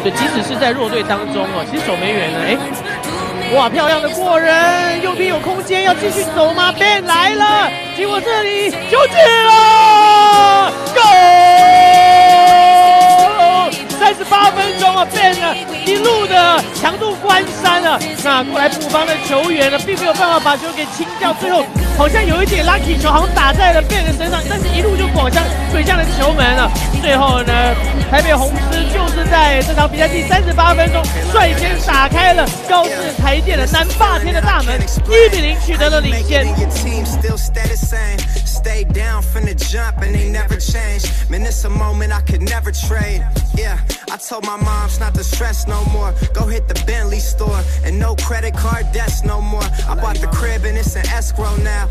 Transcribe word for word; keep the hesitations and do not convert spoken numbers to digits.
对，即使是在弱队当中哦，其实守门员呢，哎。哇，漂亮的过人，右边有空间，要继续走吗 ？Ben 来了，结果这里就进了 ，Go！ 三十八分钟啊 ，Ben 呢一路的强度关山啊，那过来补防的球员呢，并没有办法把球给清掉，最后好像有一点 lucky 球，好像打在了 Ben 的身上，但是一路就滚向滚向了球门了。最后呢，台北红狮就是在这场比赛第三十八分钟率先打开了高志台电的南霸天的大门，一比零取得了领先。Stayed down from the jump and they never changed. Man, it's a moment I could never trade. Yeah, I told my moms not to stress no more. Go hit the Bentley store and no credit card debts no more. I bought the crib and it's an escrow now.